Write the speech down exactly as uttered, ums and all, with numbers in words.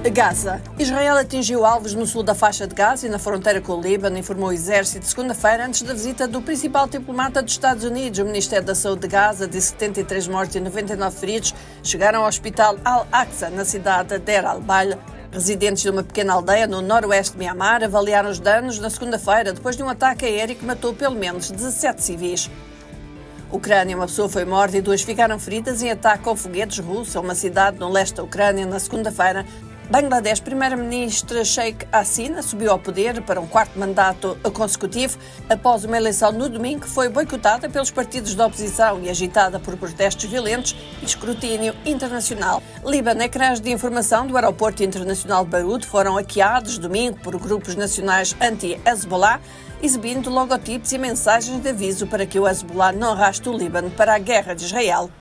Gaza. Israel atingiu alvos no sul da faixa de Gaza e na fronteira com o Líbano, informou o exército segunda-feira, antes da visita do principal diplomata dos Estados Unidos. O Ministério da Saúde de Gaza disse que setenta e três mortos e noventa e nove feridos chegaram ao hospital Al-Aqsa, na cidade de Deir al-Balah. Residentes de uma pequena aldeia no noroeste de Mianmar avaliaram os danos na segunda-feira, depois de um ataque aéreo que matou pelo menos dezassete civis. Ucrânia, uma pessoa foi morta e duas ficaram feridas em ataque com foguetes russos a uma cidade no leste da Ucrânia na segunda-feira. Bangladesh, primeira-ministra Sheikh Hasina subiu ao poder para um quarto mandato consecutivo após uma eleição no domingo que foi boicotada pelos partidos da oposição e agitada por protestos violentos e escrutínio internacional. Líbano, ecrãs de informação do aeroporto internacional de Beirute foram hackeados domingo por grupos nacionais anti-Hezbollah, exibindo logotipos e mensagens de aviso para que o Hezbollah não arraste o Líbano para a guerra de Israel.